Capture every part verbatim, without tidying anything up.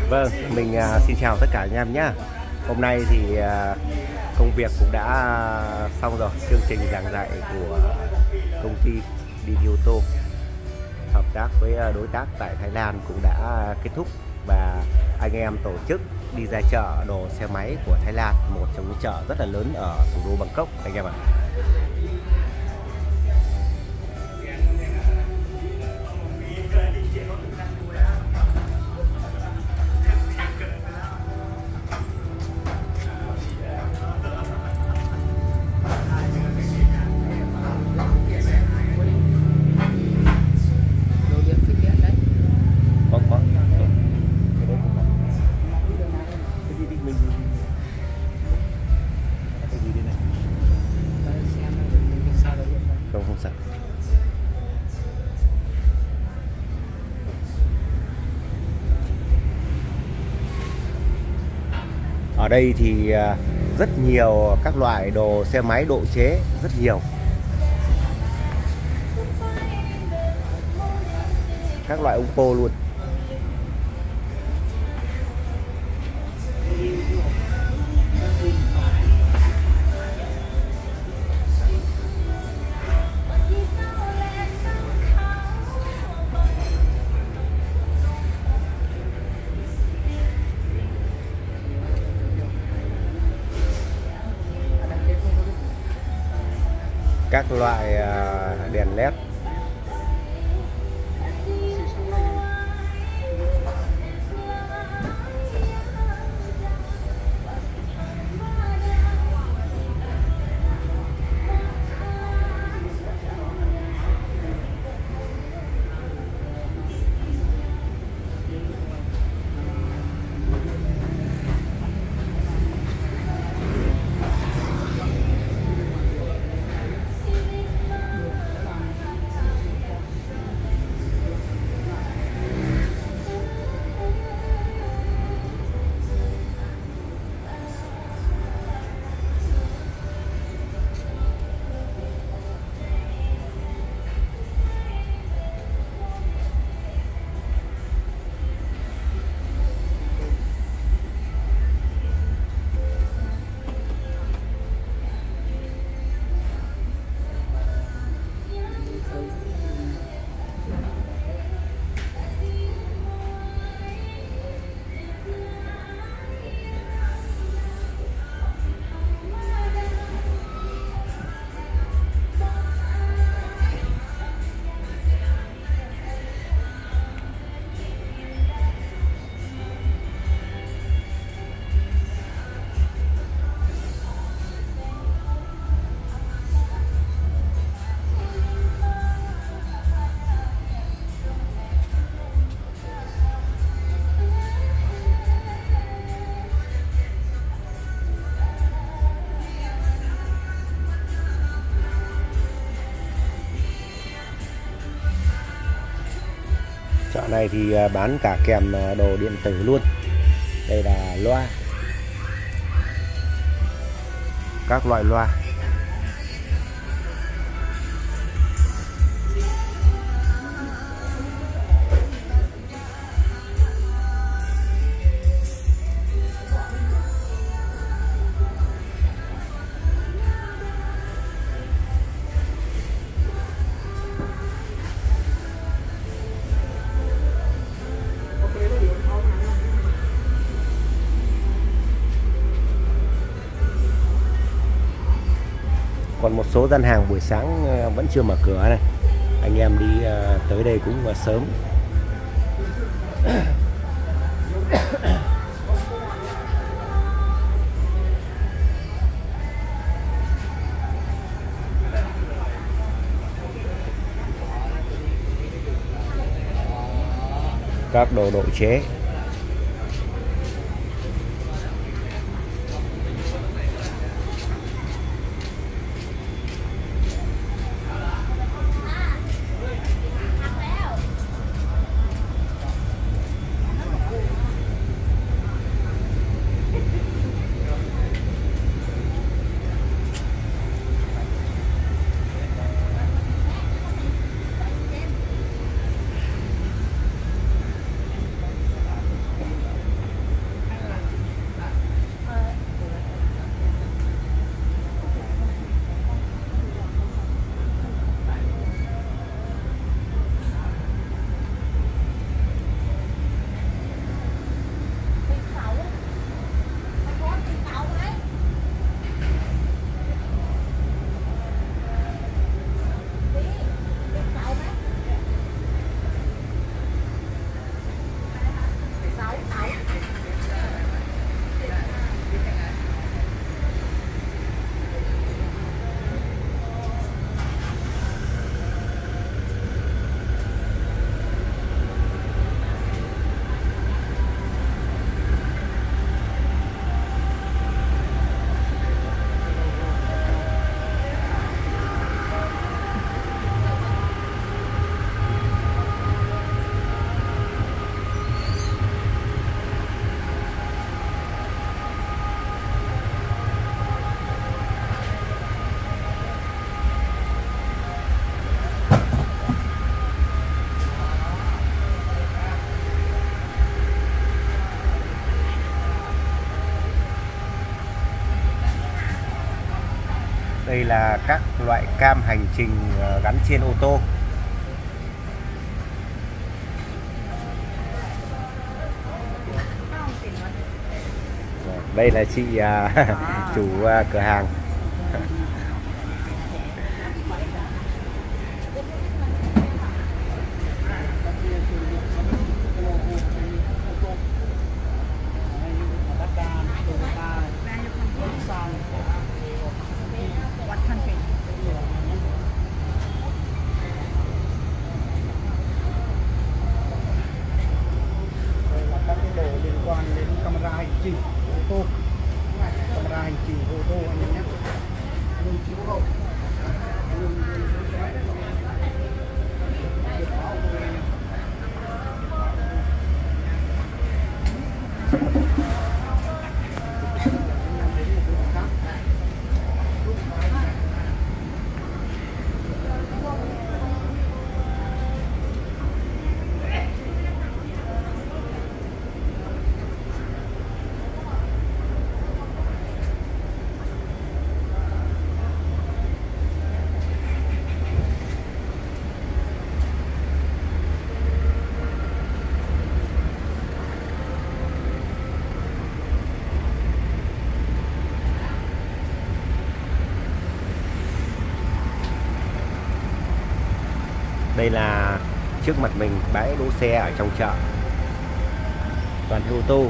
Vâng, mình à, xin chào tất cả anh em nhé. Hôm nay thì à, công việc cũng đã xong rồi. Chương trình giảng dạy của công ty đê tê ô tô hợp tác với à, đối tác tại Thái Lan cũng đã kết thúc. Và anh em tổ chức đi ra chợ đồ xe máy của Thái Lan, một trong những chợ rất là lớn ở thủ đô Bangkok anh em ạ. Có có. Cái đấy cũng là. Cái gì đi mình cái gì đây này? Không không sợ. Ở đây thì rất nhiều các loại đồ xe máy độ chế, rất nhiều. Các loại ống pô luôn. Các loại đèn led. Chợ này thì bán cả kèm đồ điện tử luôn. Đây là loa, các loại loa. Còn một số gian hàng buổi sáng vẫn chưa mở cửa này. Anh em đi tới đây cũng sớm. Các đồ độ chế. Đây là các loại cam hành trình gắn trên ô tô. Đây là chị chủ cửa hàng. Liên quan đến camera hành trình ô tô, camera hành trình ô tô anh em nhé. Gương chiếu hậu, gương Đây là trước mặt mình bãi đỗ xe ở trong chợ, toàn ô tô.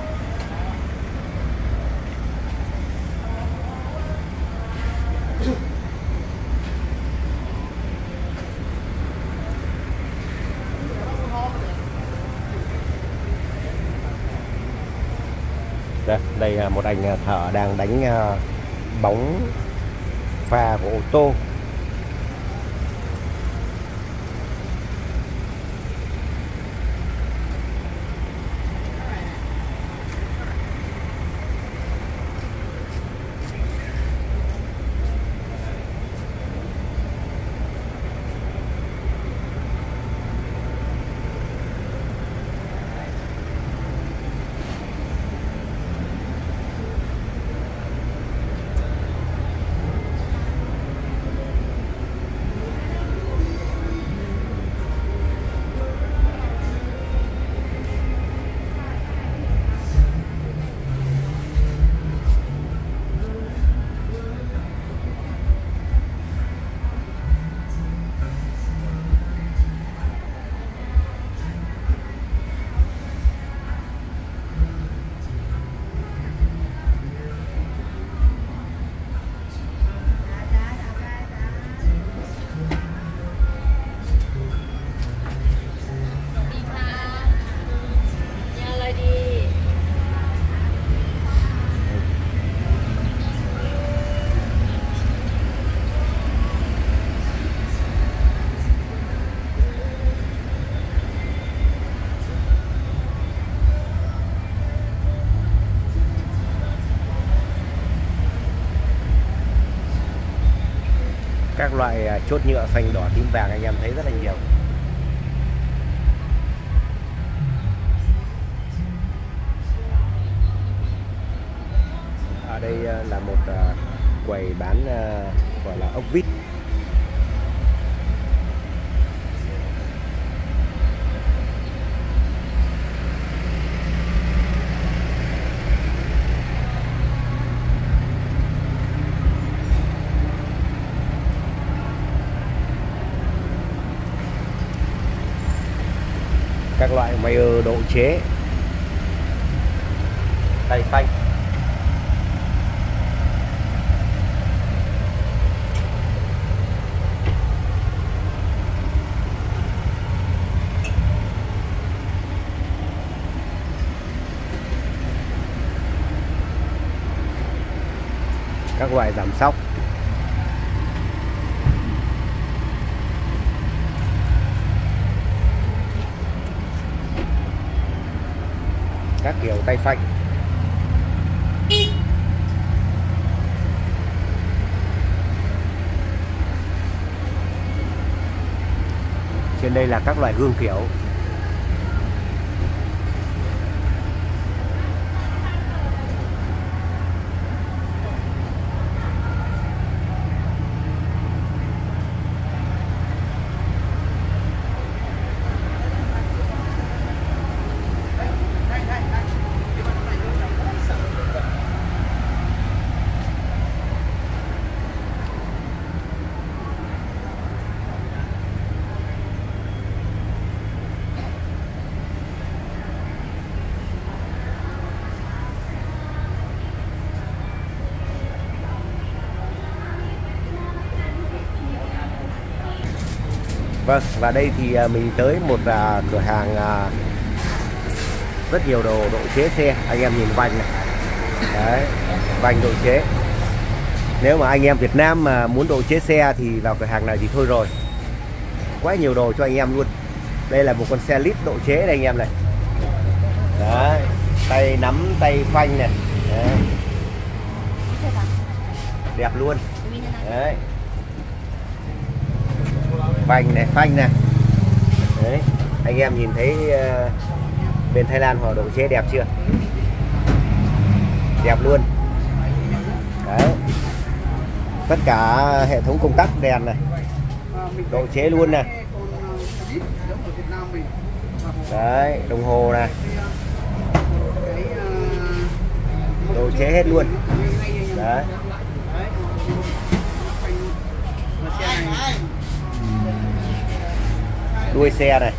Đây, đây là một anh thợ đang đánh bóng pha của ô tô. Các loại chốt nhựa xanh đỏ tím vàng anh em thấy rất là nhiều. Ở đây là một quầy bán gọi là ốc vít. Các loại máy độ chế, tay phanh, các loại giảm sóc, các kiểu tay phanh. Trên đây là các loại gương kiểu. Vâng, và đây thì mình tới một uh, cửa hàng uh, rất nhiều đồ độ chế xe. Anh em nhìn vành này. Đấy, vành độ chế. Nếu mà anh em Việt Nam mà muốn độ chế xe thì vào cửa hàng này thì thôi rồi. Quá nhiều đồ cho anh em luôn. Đây là một con xe lít độ chế đây anh em này. Đấy, tay nắm, tay phanh này. Đấy. Đẹp luôn. Đấy. Vành này, phanh này. Đấy, anh em nhìn thấy uh, bên Thái Lan họ độ chế đẹp chưa? Đẹp luôn. Đấy. Tất cả hệ thống công tắc đèn này độ chế luôn này. Đấy, đồng hồ này độ chế hết luôn. Đấy. Đuôi xe này.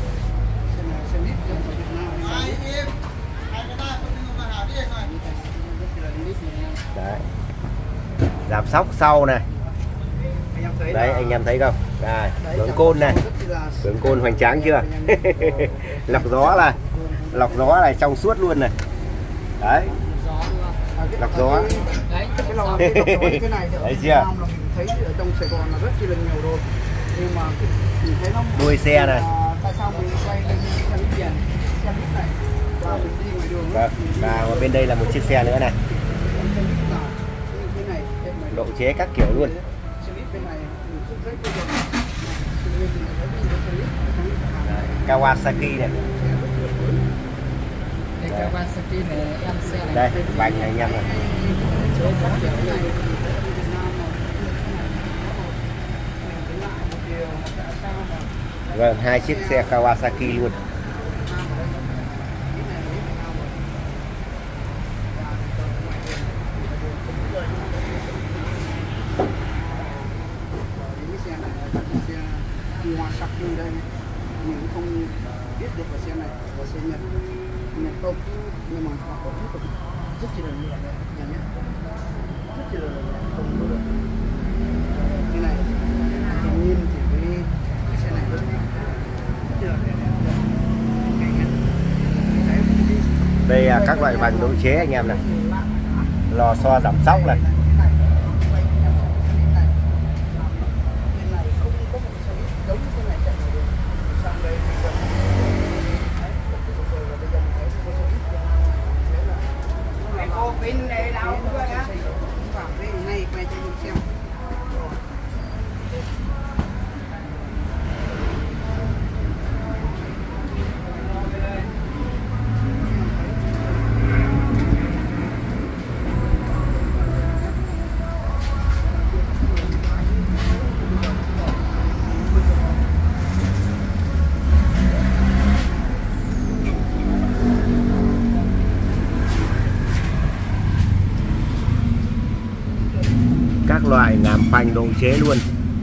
Đấy. Giảm sóc sau này. Đấy, anh em thấy không? Đây, lưỡng côn này. Lưỡng côn hoành tráng chưa? Lọc gió này. Lọc gió này trong suốt luôn này. Đấy. Lọc gió. Đấy, cái lò cái lọc gió như cái này thấy chưa? Mình thấy ở trong Sài Gòn là rất chi là nhiều rồi. Nhưng mà mình thấy nó đuôi xe này. Tại sao mình quay lên xe buýt tiền, xe buýt này và mình đi ngoài đường. Vâng. Và bên đây là một chiếc xe nữa này. Độ chế các kiểu luôn. Kawasaki này. Kawasaki này em xe này. Đây, vành này anh em này. Vâng, hai chiếc xe Kawasaki luôn. Kawasaki đây mình cũng không biết được là xe này là xe Nhật Nhật không, nhưng mà họ có rất là rất chi là nhiều này nhà nhé, rất chi là không có được cái này tự nhiên thì cái, cái xe này rất chi là đây là các loại vành độ chế anh em này, lò xo giảm sóc này. Các loại làm phanh độ chế luôn.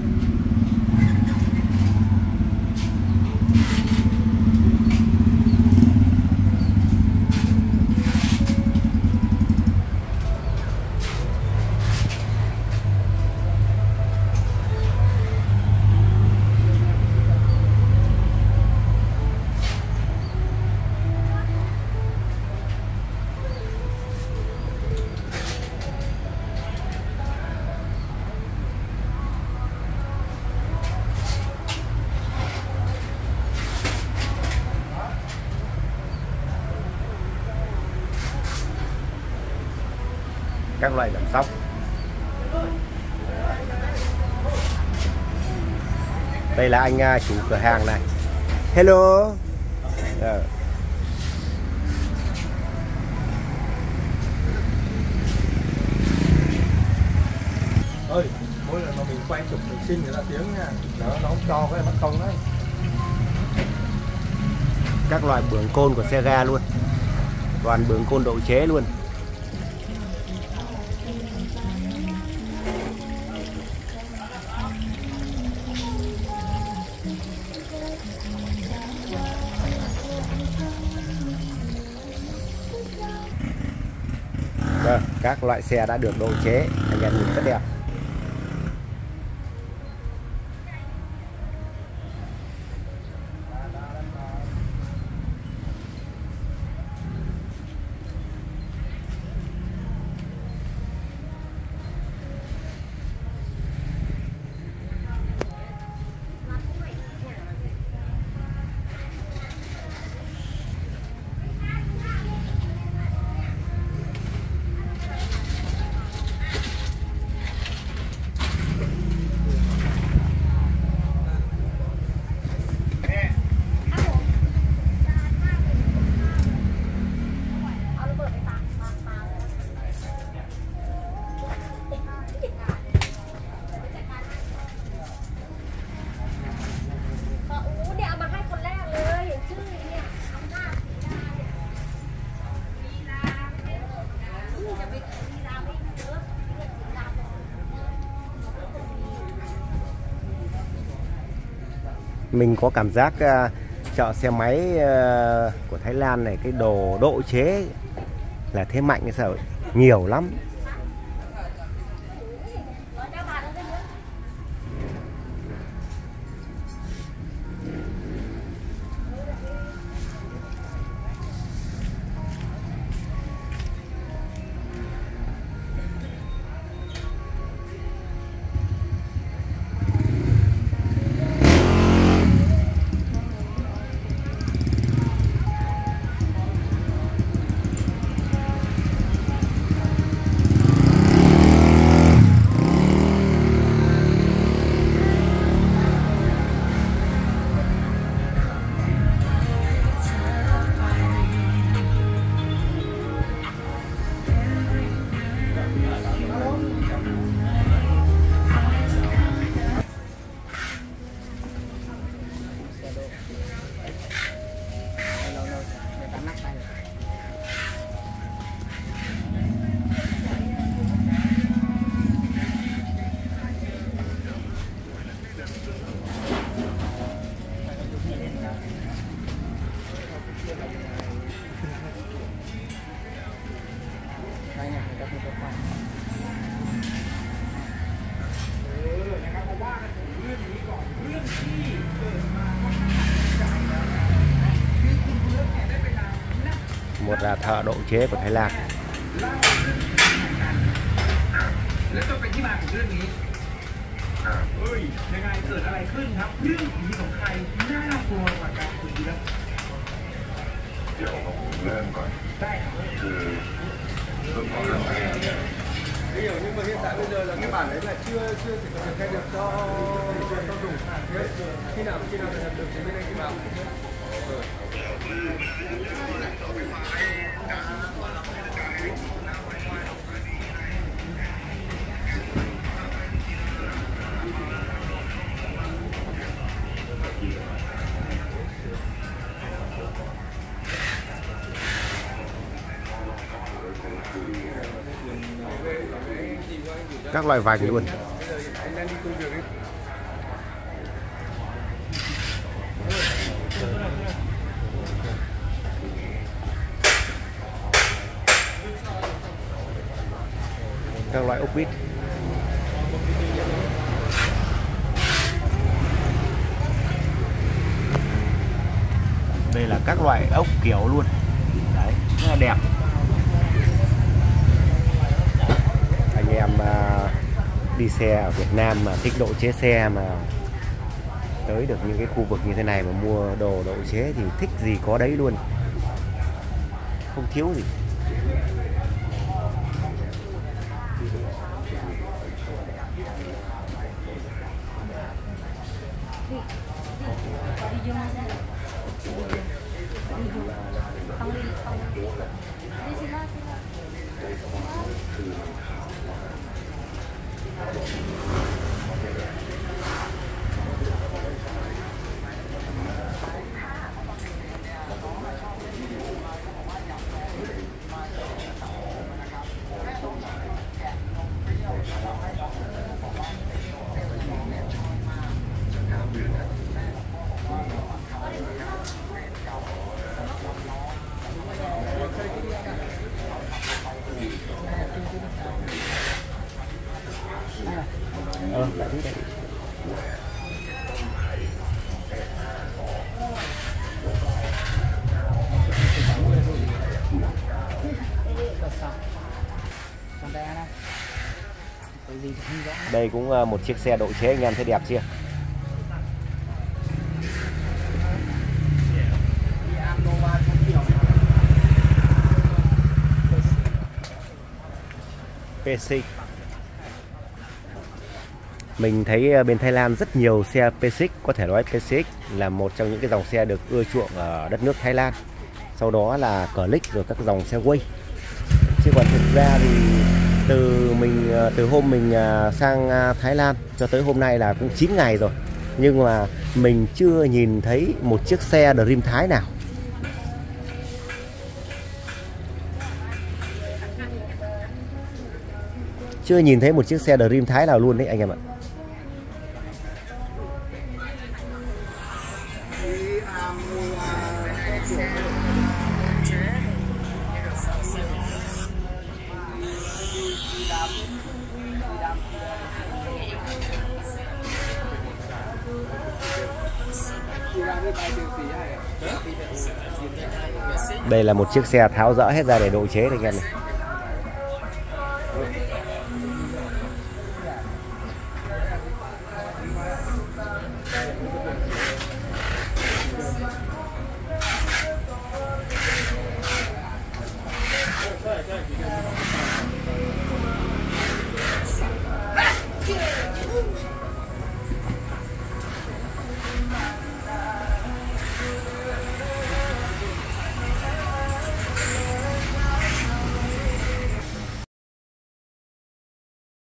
Các loại giảm sóc. Đây là anh chủ cửa hàng này. Hello. À. Ơi, mỗi lần mà mình quay chụp mình xin người ta tiếng nha, nó nó không cho cái bắt công đấy. Các loại bưởng côn của xe ga luôn, toàn bưởng côn độ chế luôn. Vâng, các loại xe đã được độ chế, anh em nhìn rất đẹp. Mình có cảm giác uh, chợ xe máy uh, của Thái Lan này, cái đồ độ chế là thế mạnh hay sao, nhiều lắm. Một là thợ độ chế của Thái Lan. แล้วก็เป็นที่มาของเรื่องนี้เฮ้ยยังไงเกิดอะไรขึ้นครับเรื่องผีของใครน่ากลัวกว่าการคุยแล้วเดี๋ยวผมเริ่มก่อนได้คือเรื่องของเรื่องแรกเนี่ย Ví dụ như mà hiện tại bây giờ là cái bản đấy là chưa chưa thể triển khai được cho cho cho dùng. Khi nào khi nào thành lập được thì bên anh thì bảo. Các loại vành luôn. Các loại ốc vít. Đây là các loại ốc kiểu luôn. Đấy, rất là đẹp. Anh em uh, đi xe ở Việt Nam mà thích độ chế xe mà tới được những cái khu vực như thế này mà mua đồ độ chế thì thích gì có đấy luôn, không thiếu gì. Ờ, tại thế đây. Đây cũng một chiếc xe độ chế, anh em thấy đẹp chưa? pê xê. Mình thấy bên Thái Lan rất nhiều xe pê xê, có thể nói pê xê là một trong những cái dòng xe được ưa chuộng ở đất nước Thái Lan. Sau đó là Click rồi các dòng xe Way. Chứ còn thực ra thì từ mình từ hôm mình sang Thái Lan cho tới hôm nay là cũng chín ngày rồi, nhưng mà mình chưa nhìn thấy một chiếc xe Dream Thái nào. Chưa nhìn thấy một chiếc xe Dream Thái nào luôn đấy anh em ạ. Đây là một chiếc xe tháo dỡ hết ra để độ chế này anh em này.